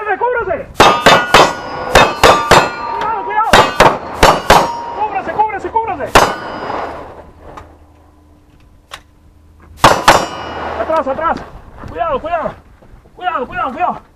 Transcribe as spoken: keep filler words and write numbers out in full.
¡Cúbrase, cúbrase! ¡Cuidado, cuidado! ¡Cúbrase, cúbrase, cúbrase! Atrás, atrás. Cuidado, cuidado. Cuidado, cuidado, cuidado.